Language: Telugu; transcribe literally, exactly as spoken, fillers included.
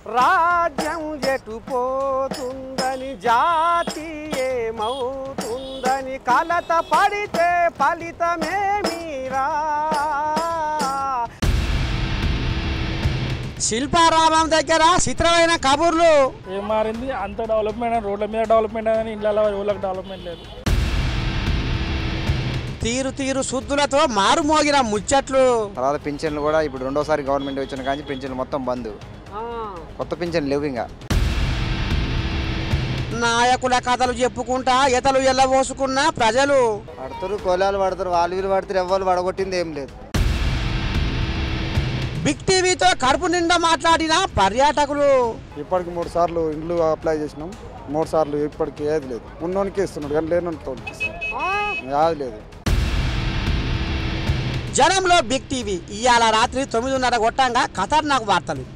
రాజ్యం ఎటు పోతుందని జాతి ఏమవుతుందని కలత పడితే ఫలితమేమీరా. శిల్పారామం దగ్గర చిత్రమైన కబుర్లు. ఏం మారింది? అంత డెవలప్మెంట్, రోడ్ల మీద డెవలప్మెంట్ అని ఇళ్ళ ఊళ్ళకి డెవలప్మెంట్ లేదు. తీరు తీరు శుద్ధులతో మారుమోగిన ముచ్చట్లు. తర్వాత పింఛన్లు కూడా ఇప్పుడు రెండోసారి గవర్నమెంట్ వచ్చిన కానీ పింఛన్లు మొత్తం బంద్. కొత్త పింఛన్లు లేవు. ఇంకా నాయకుల కథలు చెప్పుకుంటా ఎతలు ఎల్లబోసుకున్న ప్రజలు పడతారు, కోలాలు పడతారు, వాళ్ళు వీళ్ళు పడతారు, ఎవ్వరు పడగొట్టింది ఏం లేదు. బిగ్ టీవీతో కడుపు నిండా మాట్లాడిన పర్యాటకులు. ఇప్పటికి మూడు సార్లు ఇండ్లు అప్లై చేసినాం. మూడు సార్లు ఇప్పటికి ఏది లేదు. ఉన్నోనికే ఇస్తున్నాడు కానీ లేనోనికి అది లేదు. జనంలో బిగ్ టీవీ ఇవాళ రాత్రి తొమ్మిదిన్నర కొట్టంగా ఖతర్నాక్ వార్తలు.